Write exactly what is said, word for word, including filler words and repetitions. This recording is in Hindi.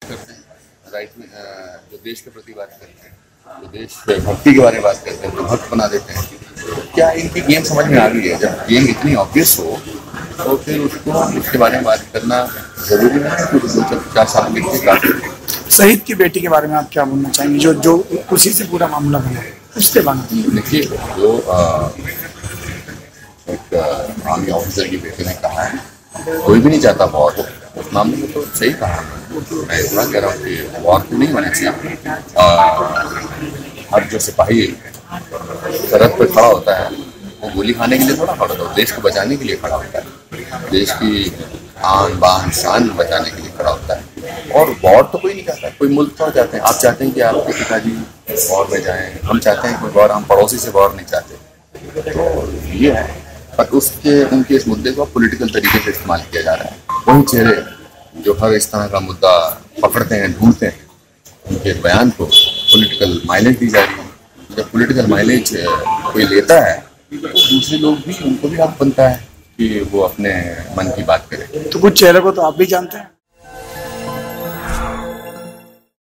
करते हैं राइट में, जो देश के प्रति बात करते हैं, जो देश भक्ति के बारे में बात करते हैं तो भक्त बना देते हैं। तो क्या इनकी गेम समझ में आ गई है? जब गेम इतनी ऑब्वियस हो तो फिर उसको उसके बारे में बात करना जरूरी नहीं है। फिर दो चार साल लिख के काफी। शहीद की बेटी के बारे में आप क्या बोलना चाहेंगे, जो जो उसी से पूरा मामला बना उससे बना? देखिए, जो आ, एक आर्मी ऑफिसर की बेटी ने कहा है, कोई भी नहीं चाहता वॉर हो। उस मामले में तो सही कहा। मैं इतना कह रहा हूँ कि वॉर तो नहीं होना चाहिए। हर जो सिपाही सरहद पर खड़ा होता है वो गोली खाने के लिए थोड़ा खड़ा होता है, देश को बचाने के लिए खड़ा होता है, देश की आन बान शान बचाने के लिए खड़ा होता है। और वॉर तो कोई नहीं चाहता, कोई मुल्क थोड़ा चाहते हैं। आप चाहते हैं कि आपके पिताजी वॉर में जाएं, हम चाहते हैं कि वॉर, हम पड़ोसी से वॉर नहीं चाहते। तो ये है, पर उसके उनके इस मुद्दे को पॉलिटिकल तरीके से इस्तेमाल किया जा रहा है। वही चेहरे जो हर इस तरह का मुद्दा पकड़ते हैं, ढूंढते हैं, उनके बयान को पॉलिटिकल माइलेज दी जा रही है। जब पॉलिटिकल माइलेज कोई लेता है तो दूसरे लोग भी, उनको भी हक बनता है कि वो अपने मन की बात करें। तो कुछ चेहरे को तो आप भी जानते हैं।